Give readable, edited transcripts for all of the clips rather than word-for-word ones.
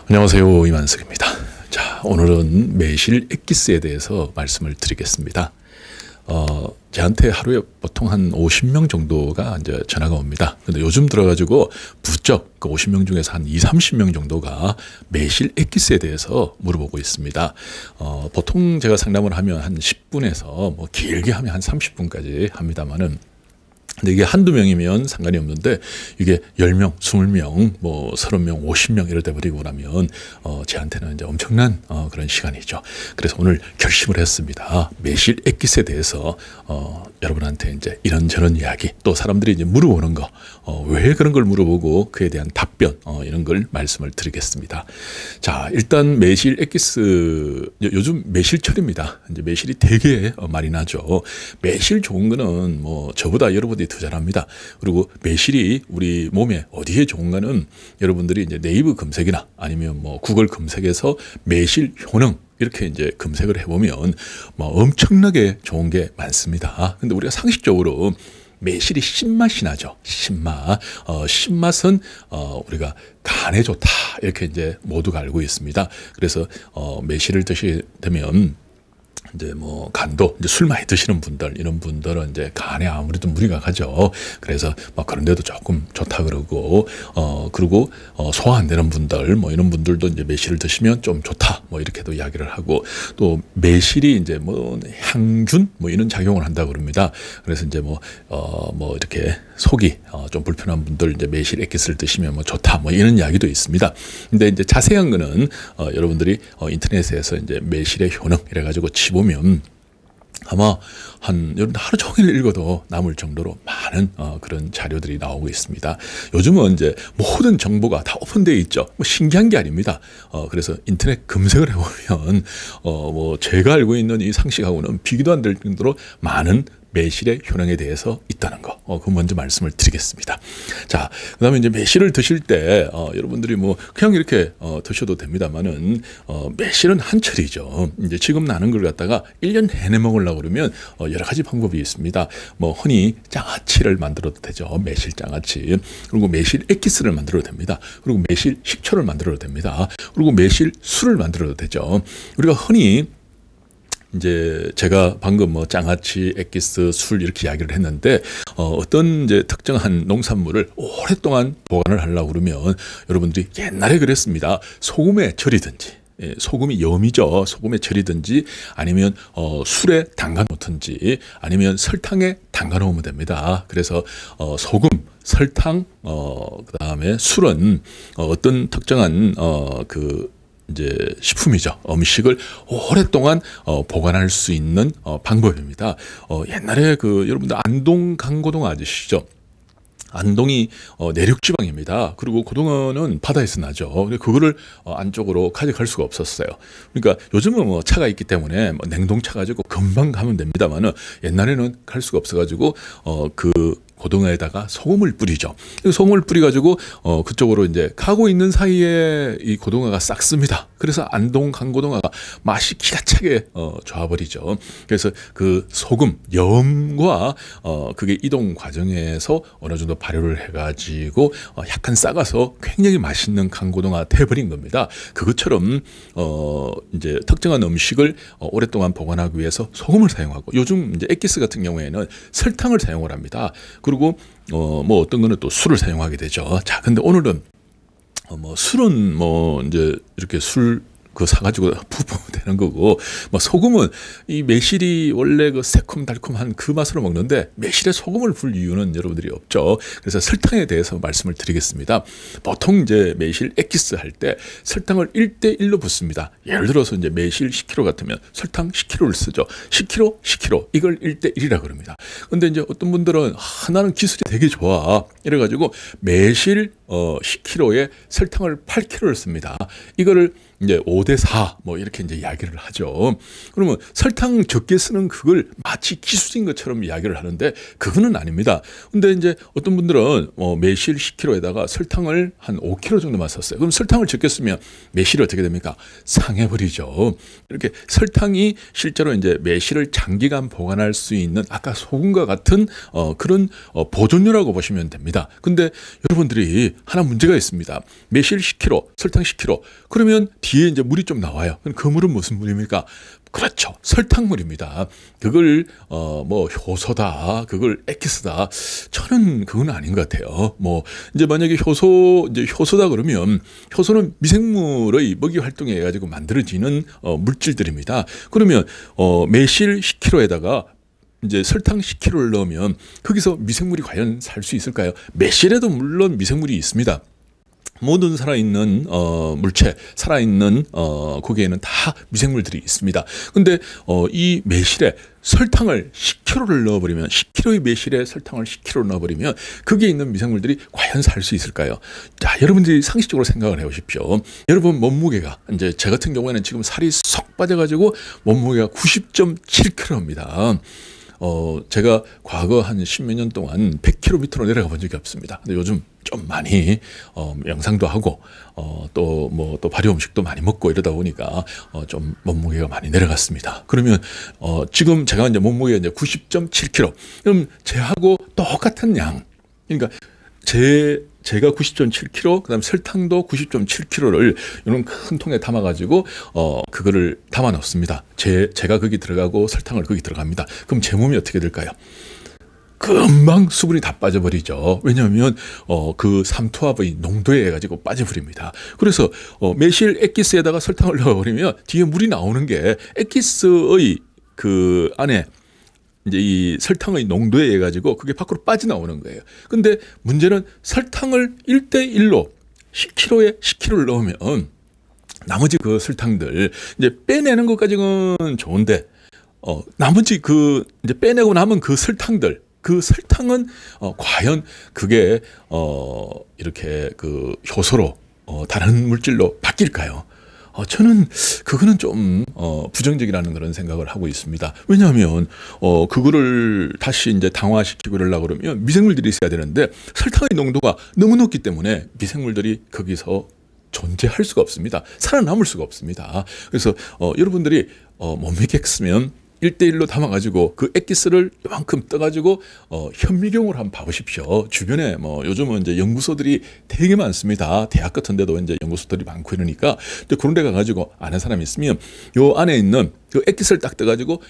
안녕하세요, 이만석입니다. 자, 오늘은 매실 엑기스에 대해서 말씀을 드리겠습니다. 저한테 하루에 보통 한 50명 정도가 이제 전화가 옵니다. 근데 요즘 들어가지고 부쩍 그 50명 중에서 한 30명 정도가 매실 엑기스에 대해서 물어보고 있습니다. 보통 제가 상담을 하면 한 10분에서 뭐 길게 하면 한 30분까지 합니다만은, 근데 이게 한두 명이면 상관이 없는데 이게 10명, 20명, 뭐 30명, 50명 이럴 때 버리고 나면 제한테는 이제 엄청난 그런 시간이죠. 그래서 오늘 결심을 했습니다. 매실 엑기스에 대해서 여러분한테 이제 이런저런 이야기, 또 사람들이 이제 물어보는 거, 왜 그런 걸 물어보고 그에 대한 답변, 이런 걸 말씀을 드리겠습니다. 자, 일단 매실 엑기스, 요즘 매실철입니다. 이제 매실이 되게 많이 나죠. 매실 좋은 거는 뭐 저보다 여러분들이 더 잘합니다. 그리고 매실이 우리 몸에 어디에 좋은가는 여러분들이 이제 네이버 검색이나 아니면 뭐 구글 검색에서 매실 효능 이렇게 이제 검색을 해보면 뭐 엄청나게 좋은 게 많습니다. 근데 우리가 상식적으로 매실이 신맛이 나죠. 신맛. 신맛은 우리가 간에 좋다 이렇게 이제 모두가 알고 있습니다. 그래서 매실을 드시게 되면 이제 뭐 간도, 이제 술 많이 드시는 분들, 이런 분들은 이제 간에 아무래도 무리가 가죠. 그래서 막 그런 데도 조금 좋다 그러고, 그리고 소화 안 되는 분들, 뭐 이런 분들도 이제 매실을 드시면 좀 좋다, 뭐 이렇게도 이야기를 하고, 또 매실이 이제 뭐 향균 뭐 이런 작용을 한다 그럽니다. 그래서 이제 뭐 이렇게 속이 좀 불편한 분들 이제 매실 엑기스를 드시면 뭐 좋다, 뭐 이런 이야기도 있습니다. 근데 이제 자세한 거는 여러분들이 인터넷에서 이제 매실의 효능 이래가지고 치보면 아마 여러분 하루 종일 읽어도 남을 정도로 많은 그런 자료들이 나오고 있습니다. 요즘은 이제 모든 정보가 다 오픈되어 있죠. 뭐 신기한 게 아닙니다. 그래서 인터넷 검색을 해보면 뭐 제가 알고 있는 이 상식하고는 비교도 안 될 정도로 많은 매실의 효능에 대해서 있다는 거, 그 먼저 말씀을 드리겠습니다. 자, 그다음에 이제 매실을 드실 때 여러분들이 뭐 그냥 이렇게 드셔도 됩니다만은 매실은 한철이죠. 이제 지금 나는 걸 갖다가 1년 내내 먹으려고 그러면 여러 가지 방법이 있습니다. 뭐 흔히 장아찌를 만들어도 되죠. 매실 장아찌. 그리고 매실 엑기스를 만들어도 됩니다. 그리고 매실 식초를 만들어도 됩니다. 그리고 매실 술을 만들어도 되죠. 우리가 흔히 이제 제가 방금 뭐 장아찌, 엑기스, 술 이렇게 이야기를 했는데 어떤 이제 특정한 농산물을 오랫동안 보관을 하려고 그러면 여러분들이 옛날에 그랬습니다. 소금에 절이든지, 소금이 염이죠. 소금에 절이든지 아니면 술에 담가 놓든지 아니면 설탕에 담가 놓으면 됩니다. 그래서 소금, 설탕, 그다음에 술은 어떤 특정한 이제 식품이죠. 음식을 오랫동안 보관할 수 있는 방법입니다. 옛날에 여러분들 안동 강고동 아시죠? 안동이 내륙지방입니다. 그리고 고등어는 바다에서 나죠. 근데 그거를 안쪽으로 가져갈 수가 없었어요. 그러니까 요즘은 뭐 차가 있기 때문에 뭐 냉동차 가지고 금방 가면 됩니다만은 옛날에는 갈 수가 없어가지고 고등어에다가 소금을 뿌리죠. 소금을 뿌려가지고 그쪽으로 이제 가고 있는 사이에 이 고등어가 싹습니다. 그래서 안동 강고등어가 맛이 기가 차게 좋아버리죠. 그래서 그 소금, 염과 그게 이동 과정에서 어느 정도 발효를 해가지고 약간 싸가서 굉장히 맛있는 강고등어가 돼버린 겁니다. 그것처럼 이제 특정한 음식을 오랫동안 보관하기 위해서 소금을 사용하고, 요즘 이제 엑기스 같은 경우에는 설탕을 사용을 합니다. 그리고 뭐 어떤 거는 또 술을 사용하게 되죠. 자, 근데 오늘은 뭐 술은 뭐 이제 이렇게 술 사가지고 부으면 되는 거고, 뭐 소금은 이 매실이 원래 그 새콤달콤한 그 맛으로 먹는데 매실에 소금을 불 이유는 여러분들이 없죠. 그래서 설탕에 대해서 말씀을 드리겠습니다. 보통 이제 매실 엑기스 할 때 설탕을 1대1로 붓습니다. 예를 들어서 이제 매실 10kg 같으면 설탕 10kg를 쓰죠. 10kg, 10kg 이걸 1대1이라 그럽니다. 근데 이제 어떤 분들은 나는 기술이 되게 좋아 이래가지고 매실 10kg에 설탕을 8kg를 씁니다. 이거를 이제 5대4 뭐 이렇게 이제 이야기를 하죠. 그러면 설탕 적게 쓰는 그걸 마치 기술인 것처럼 이야기를 하는데 그거는 아닙니다. 근데 이제 어떤 분들은 매실 10kg에다가 설탕을 한 5kg 정도만 썼어요. 그럼 설탕을 적게 쓰면 매실이 어떻게 됩니까? 상해버리죠. 이렇게 설탕이 실제로 이제 매실을 장기간 보관할 수 있는 아까 소금과 같은 그런 보존료라고 보시면 됩니다. 근데 여러분들이 하나 문제가 있습니다. 매실 10kg, 설탕 10kg. 그러면 뒤에 이제 물이 좀 나와요. 그럼 그 물은 무슨 물입니까? 그렇죠. 설탕물입니다. 그걸 뭐 효소다, 그걸 엑기스다. 저는 그건 아닌 것 같아요. 뭐 이제 만약에 효소다 그러면 효소는 미생물의 먹이 활동에 의해 가지고 만들어지는 물질들입니다. 그러면 매실 10kg에다가 이제 설탕 10kg를 넣으면 거기서 미생물이 과연 살 수 있을까요? 매실에도 물론 미생물이 있습니다. 모든 살아있는 물체, 살아있는 거기에는 다 미생물들이 있습니다. 근데 이 매실에 설탕을 10kg를 넣어버리면 10kg의 매실에 설탕을 10kg 넣어버리면 거기에 있는 미생물들이 과연 살 수 있을까요? 자, 여러분들이 상식적으로 생각을 해보십시오. 여러분 몸무게가 이제 제 같은 경우에는 지금 살이 쏙 빠져가지고 몸무게가 90.7kg입니다. 제가 과거 한 10몇 년 동안 100km 내려가 본 적이 없습니다. 근데 요즘 좀 많이 명상도 하고 또 발효 음식도 많이 먹고 이러다 보니까 좀 몸무게가 많이 내려갔습니다. 그러면 지금 제가 이제 몸무게가 이제 90.7kg. 그럼 제하고 똑같은 양. 그러니까 제가 90.7kg, 그다음 설탕도 90.7kg를 이런 큰 통에 담아가지고 그거를 담아 놓습니다. 제가 거기 들어가고 설탕을 거기 들어갑니다. 그럼 제 몸이 어떻게 될까요? 금방 수분이 다 빠져버리죠. 왜냐하면 그 삼투압의 농도에 의해 가지고 빠져버립니다. 그래서 매실 엑기스에다가 설탕을 넣어버리면 뒤에 물이 나오는 게 엑기스의 그 안에 이제 이 설탕의 농도에 의해 가지고 그게 밖으로 빠져나오는 거예요. 근데 문제는 설탕을 1대1로 10kg에 10kg를 넣으면 나머지 그 설탕들 이제 빼내는 것까지는 좋은데 나머지 그 이제 빼내고 남은 그 설탕들, 그 설탕은 과연 그게 이렇게 그 효소로 다른 물질로 바뀔까요? 저는 그거는 좀 부정적이라는 그런 생각을 하고 있습니다. 왜냐하면 그거를 다시 이제 당화시키고 이러려고 그러면 미생물들이 있어야 되는데 설탕의 농도가 너무 높기 때문에 미생물들이 거기서 존재할 수가 없습니다. 살아남을 수가 없습니다. 그래서 여러분들이 못 믿겠으면 1대1로 담아가지고 그 엑기스를 이만큼 떠가지고 현미경으로 한번 봐보십시오. 주변에 뭐 요즘은 이제 연구소들이 되게 많습니다. 대학 같은 데도 이제 연구소들이 많고 이러니까 그런 데 가가지고 아는 사람이 있으면 요 안에 있는 그 엑기스를 딱 떠가지고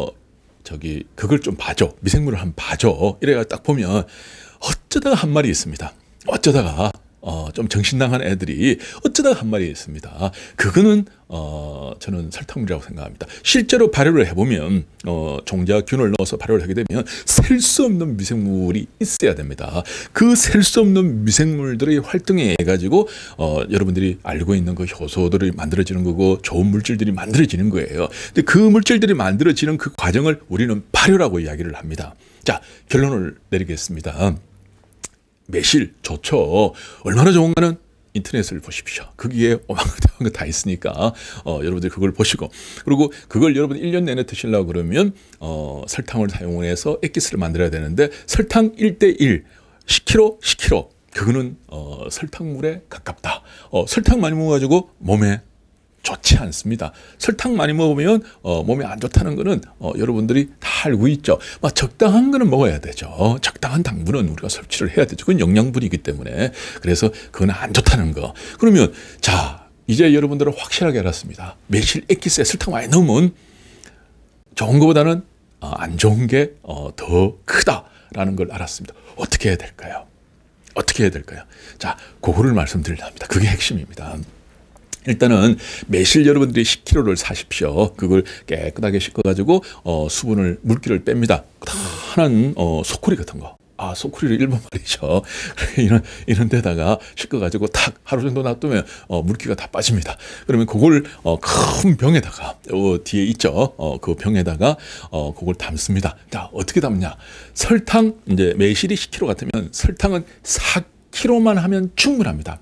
그걸 좀 봐줘. 미생물을 한번 봐줘. 이래가 딱 보면 어쩌다가 한 마리 있습니다. 어쩌다가 좀 정신나간 애들이 어쩌다가 한 마리 있습니다. 그거는 저는 설탕물이라고 생각합니다. 실제로 발효를 해보면 종자균을 넣어서 발효를 하게 되면 셀 수 없는 미생물이 있어야 됩니다. 그 셀 수 없는 미생물들의 활동에 의해 가지고 여러분들이 알고 있는 그 효소들이 만들어지는 거고 좋은 물질들이 만들어지는 거예요. 근데 그 물질들이 만들어지는 그 과정을 우리는 발효라고 이야기를 합니다. 자, 결론을 내리겠습니다. 매실 좋죠. 얼마나 좋은가는 인터넷을 보십시오. 거기에 어마어마한 거 다 있으니까 여러분들 그걸 보시고, 그리고 그걸 여러분 1년 내내 드시려고 그러면 설탕을 사용해서 엑기스를 만들어야 되는데 설탕 1대1 10kg 10kg 그거는 설탕물에 가깝다. 설탕 많이 먹어가지고 몸에 좋지 않습니다. 설탕 많이 먹으면 몸에 안 좋다는 거는 여러분들이 다 알고 있죠. 적당한 거는 먹어야 되죠. 적당한 당분은 우리가 섭취를 해야 되죠. 그건 영양분이기 때문에. 그래서 그건 안 좋다는 거. 그러면 자, 이제 여러분들은 확실하게 알았습니다. 매실 엑기스에 설탕 많이 넣으면 좋은 것보다는 안 좋은 게 더 크다라는 걸 알았습니다. 어떻게 해야 될까요? 어떻게 해야 될까요? 자, 그거를 말씀드리려 합니다. 그게 핵심입니다. 일단은 매실 여러분들이 10kg를 사십시오. 그걸 깨끗하게 씻어가지고 수분을 물기를 뺍니다. 하나는 소쿠리 같은 거. 소쿠리를 일본 말이죠. 이런 데다가 씻어가지고 탁 하루 정도 놔두면 물기가 다 빠집니다. 그러면 그걸 큰 병에다가 뒤에 있죠. 그 병에다가 그걸 담습니다. 자, 어떻게 담냐? 설탕 이제 매실이 10kg 같으면 설탕은 4kg만 하면 충분합니다.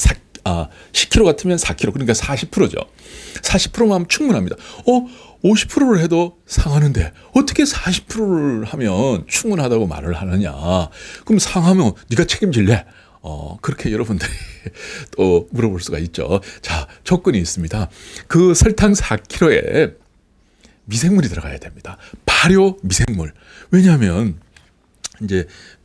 10kg 같으면 4kg, 그러니까 40%죠. 40%만 하면 충분합니다. 50%를 해도 상하는데 어떻게 40%를 하면 충분하다고 말을 하느냐. 그럼 상하면 네가 책임질래? 그렇게 여러분들이 또 물어볼 수가 있죠. 자, 조건이 있습니다. 그 설탕 4kg에 미생물이 들어가야 됩니다. 발효 미생물. 왜냐하면 이제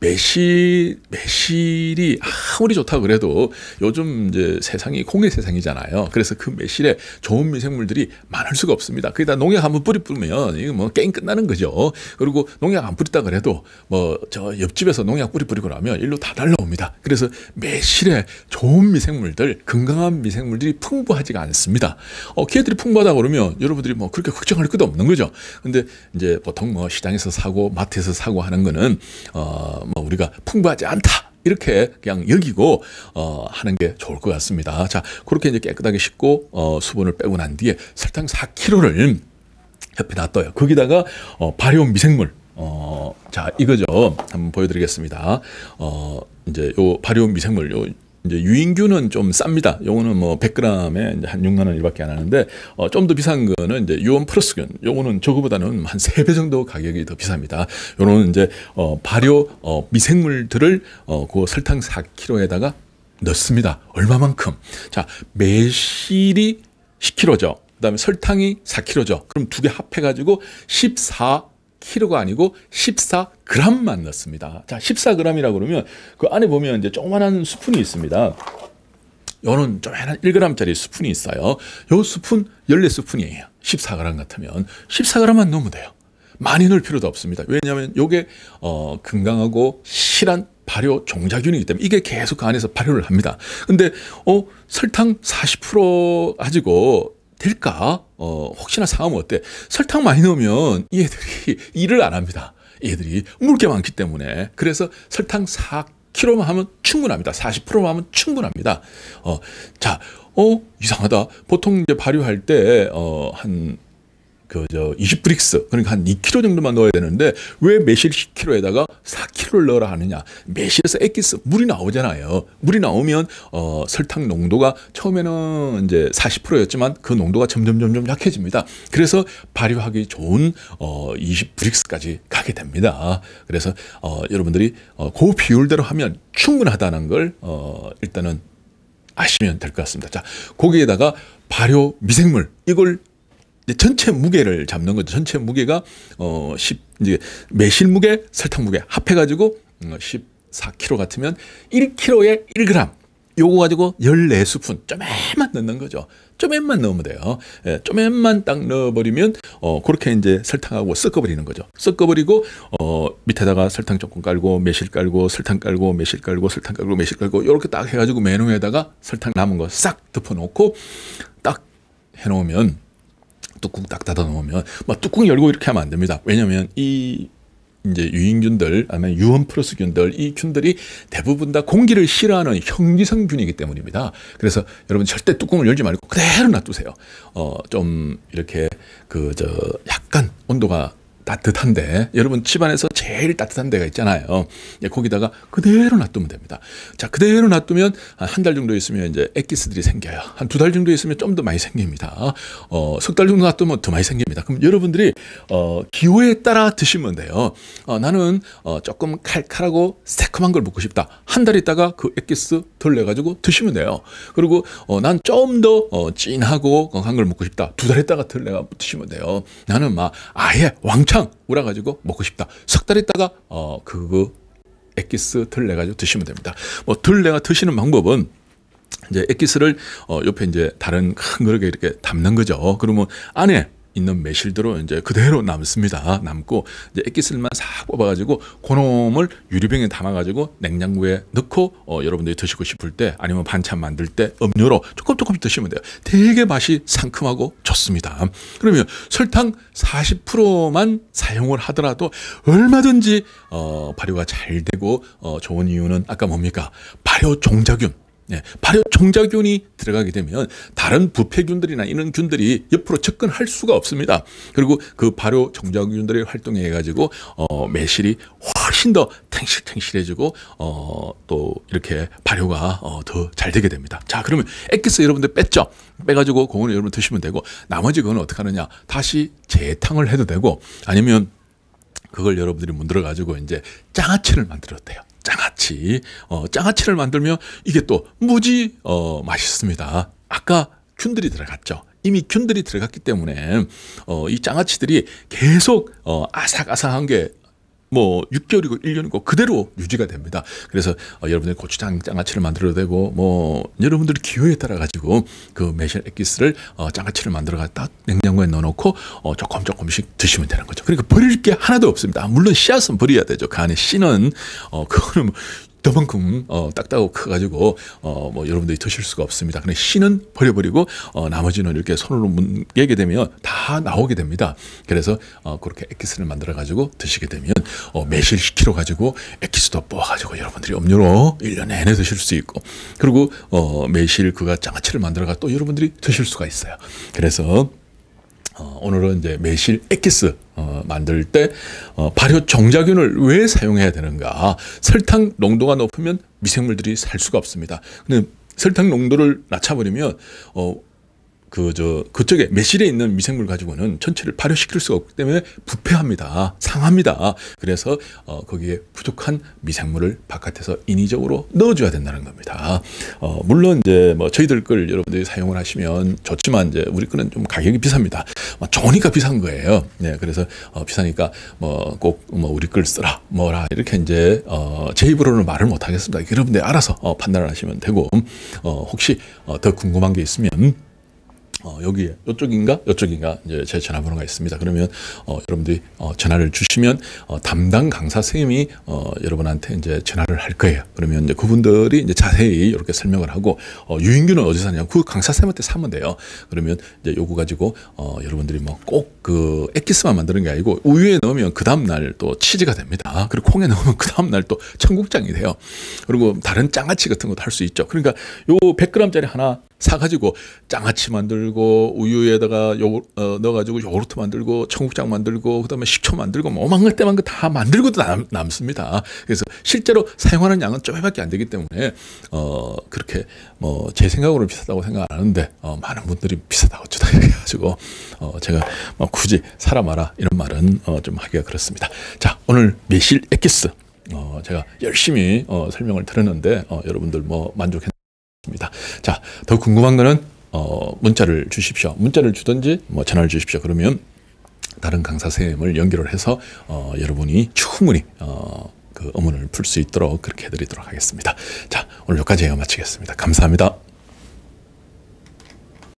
매실이 아무리 좋다 그래도 요즘 이제 세상이 공해 세상이잖아요. 그래서 그 매실에 좋은 미생물들이 많을 수가 없습니다. 거기다 농약 한번 뿌리면 이거 뭐 게임 끝나는 거죠. 그리고 농약 안 뿌렸다 그래도 뭐 저 옆집에서 농약 뿌리고 나면 일로 다 달라옵니다. 그래서 매실에 좋은 미생물들, 건강한 미생물들이 풍부하지가 않습니다. 걔들이 풍부하다 그러면 여러분들이 뭐 그렇게 걱정할 것도 없는 거죠. 근데 이제 보통 뭐 시장에서 사고 마트에서 사고 하는 거는 뭐 우리가 풍부하지 않다 이렇게 그냥 여기고 하는 게 좋을 것 같습니다. 자, 그렇게 이제 깨끗하게 씻고 수분을 빼고 난 뒤에 설탕 4kg를 옆에 놔둬요. 거기다가 발효 미생물 자, 이거죠. 한번 보여드리겠습니다. 이제 요 발효 미생물 요 이제 유인균은 좀 쌉니다. 요거는 뭐 100g에 이제 한 6만 원 일밖에 안 하는데 좀 더 비싼 거는 이제 유원 플러스균. 요거는 저거보다는 한 3배 정도 가격이 더 비쌉니다. 요거는 이제 발효 미생물들을 그 설탕 4kg에다가 넣습니다. 얼마만큼? 자, 매실이 10kg죠. 그다음에 설탕이 4kg죠. 그럼 두 개 합해 가지고 14kg가 아니고 14g만 넣습니다. 자, 14g이라고 그러면 그 안에 보면 이제 조그만한 스푼이 있습니다. 요는 조그만한 1g짜리 스푼이 있어요. 요 스푼 14스푼이에요. 14g 같으면 14g만 넣으면 돼요. 많이 넣을 필요도 없습니다. 왜냐하면 요게 건강하고 실한 발효 종자균이기 때문에 이게 계속 그 안에서 발효를 합니다. 근데 설탕 40% 가지고 될까? 혹시나 상하면 어때? 설탕 많이 넣으면 얘들이 일을 안 합니다. 얘들이 물게 많기 때문에. 그래서 설탕 4kg만 하면 충분합니다. 40%만 하면 충분합니다. 자, 이상하다. 보통 이제 발효할 때, 20브릭스, 그러니까 한 2kg 정도만 넣어야 되는데, 왜 매실 10kg에다가 4kg를 넣으라 하느냐. 매실에서 액기스, 물이 나오잖아요. 물이 나오면, 설탕 농도가 처음에는 이제 40%였지만 그 농도가 점점 약해집니다. 그래서 발효하기 좋은, 20브릭스까지 가게 됩니다. 그래서, 여러분들이, 그 비율대로 하면 충분하다는 걸, 일단은 아시면 될 것 같습니다. 자, 거기에다가 발효 미생물, 이걸 전체 무게를 잡는 거죠. 전체 무게가 이제 매실 무게, 설탕 무게 합해가지고 14kg 같으면 1kg에 1g. 요거 가지고 14스푼 쪼맨만 넣는 거죠. 쪼맨만 넣으면 돼요. 예, 쪼맨만 딱 넣어버리면 그렇게 이제 설탕하고 섞어버리는 거죠. 섞어버리고 밑에다가 설탕 조금 깔고 매실 깔고 설탕 깔고 매실 깔고 설탕 깔고 매실 깔고 이렇게 딱 해가지고 맨 위에다가 설탕 남은 거 싹 덮어놓고 딱 해놓으면 뚜껑 딱 닫아 놓으면 막 뚜껑 열고 이렇게 하면 안 됩니다. 왜냐하면 이 이제 유인균들 아니면 유원 플러스균들 이 균들이 대부분 다 공기를 싫어하는 형기성균이기 때문입니다. 그래서 여러분 절대 뚜껑을 열지 말고 그대로 놔두세요. 좀 이렇게 약간 온도가 따뜻한데 여러분 집안에서 제일 따뜻한 데가 있잖아요. 거기다가 그대로 놔두면 됩니다. 자, 그대로 놔두면 한 달 정도 있으면 이제 액기스들이 생겨요. 한 2달 정도 있으면 좀 더 많이 생깁니다. 석 달 정도 놔두면 더 많이 생깁니다. 그럼 여러분들이 기호에 따라 드시면 돼요. 나는 조금 칼칼하고 새콤한 걸 먹고 싶다. 한 달 있다가 그 액기스 덜 내가지고 드시면 돼요. 그리고 난 좀 더 진하고 건강한 걸 먹고 싶다. 2달 있다가 덜 내가 드시면 돼요. 나는 막 아예 왕창 우려가지고 먹고 싶다. 석 달 있다가 그거 액기스 덜 내가지고 드시면 됩니다. 뭐 덜 내가 드시는 방법은 이제 액기스를 옆에 이제 다른 큰 그릇에 이렇게 담는 거죠. 그러면 안에 있는 매실대로 이제 그대로 남습니다. 남고 이제 액기스만 싹 뽑아가지고 그놈을 유리병에 담아가지고 냉장고에 넣고 여러분들이 드시고 싶을 때 아니면 반찬 만들 때 음료로 조금 드시면 돼요. 되게 맛이 상큼하고 좋습니다. 그러면 설탕 40%만 사용을 하더라도 얼마든지 발효가 잘 되고 좋은 이유는 아까 뭡니까? 발효 종자균. 네, 발효 종자균이 들어가게 되면 다른 부패균들이나 이런 균들이 옆으로 접근할 수가 없습니다. 그리고 그 발효 종자균들이 활동해 가지고 매실이 훨씬 더 탱실탱실해지고 또 이렇게 발효가 더 잘 되게 됩니다. 자, 그러면 액기스 여러분들 뺐죠? 빼가지고 그거는 여러분 드시면 되고 나머지 그건 어떻게 하느냐? 다시 재탕을 해도 되고 아니면 그걸 여러분들이 만들어 가지고 이제 장아찌를 만들어도 돼요. 장아찌를 만들면 이게 또 무지 맛있습니다. 아까 균들이 들어갔죠. 이미 균들이 들어갔기 때문에 이 장아찌들이 계속 아삭아삭한 게 뭐 6개월이고 1년이고 그대로 유지가 됩니다. 그래서 여러분들이 고추장 장아찌를 만들어도 되고 뭐 여러분들의 기호에 따라 가지고 그 매실 액기스를 장아찌를 만들어 갖다 냉장고에 넣어놓고 조금씩 드시면 되는 거죠. 그러니까 버릴 게 하나도 없습니다. 물론 씨앗은 버려야 되죠. 그 안에 씨는 그거는 저만큼 딱딱하고 커가지고 뭐 여러분들이 드실 수가 없습니다. 근데 씨는 버려버리고 나머지는 이렇게 손으로 깨게 되면 다 나오게 됩니다. 그래서 그렇게 액기스를 만들어 가지고 드시게 되면 매실 10kg 가지고 액기스도 뽑아가지고 여러분들이 음료로 1년 내내 드실 수 있고, 그리고 매실 그가 장아찌를 만들어가 또 여러분들이 드실 수가 있어요. 그래서 오늘은 이제 매실 액기스 만들 때 발효 정자균을 왜 사용해야 되는가? 설탕 농도가 높으면 미생물들이 살 수가 없습니다. 근데 설탕 농도를 낮춰버리면 그쪽에 매실에 있는 미생물 가지고는 전체를 발효시킬 수가 없기 때문에 부패합니다. 상합니다. 그래서 거기에 부족한 미생물을 바깥에서 인위적으로 넣어줘야 된다는 겁니다. 물론 이제 뭐 저희들 걸 여러분들이 사용을 하시면 좋지만 이제 우리 거는 좀 가격이 비쌉니다. 좋으니까 비싼 거예요. 네, 그래서 비싸니까 뭐 꼭 뭐 우리 걸 쓰라 뭐라 이렇게 이제 제 입으로는 말을 못 하겠습니다. 여러분들 알아서 판단을 하시면 되고, 혹시 더 궁금한 게 있으면 여기에 이쪽인가 이제 제 전화번호가 있습니다. 그러면 여러분들이 전화를 주시면 담당 강사 선생님이 여러분한테 이제 전화를 할 거예요. 그러면 이제 그분들이 이제 자세히 이렇게 설명을 하고, 유인균은 어디서 사냐, 그 강사 선생님한테 사면 돼요. 그러면 이제 요거 가지고 여러분들이 뭐 꼭 그 액기스만 만드는 게 아니고 우유에 넣으면 그 다음 날 또 치즈가 됩니다. 그리고 콩에 넣으면 그 다음 날 또 청국장이 돼요. 그리고 다른 장아찌 같은 것도 할 수 있죠. 그러니까 요 100g짜리 하나 사가지고 장아찌 만들고 우유에다가 넣어가지고 요구르트 만들고 청국장 만들고 그다음에 식초 만들고 뭐 오만 것 때만 다 만들고도 남습니다. 그래서 실제로 사용하는 양은 조금밖에 안 되기 때문에 그렇게 뭐 제 생각으로 비싸다고 생각 안 하는데 많은 분들이 비싸다고 어쩌다 이렇게 해가지고 제가 뭐 굳이 사라 마라 이런 말은 좀 하기가 그렇습니다. 자, 오늘 매실 액기스 제가 열심히 설명을 드렸는데 여러분들 뭐 만족했나요? 자, 더 궁금한 거는 문자를 주십시오. 문자를 주든지 뭐 전화를 주십시오. 그러면 다른 강사 선생님을 연결을 해서 여러분이 충분히 그 의문을 풀 수 있도록 그렇게 해드리도록 하겠습니다. 자, 오늘 여기까지 마치겠습니다. 감사합니다.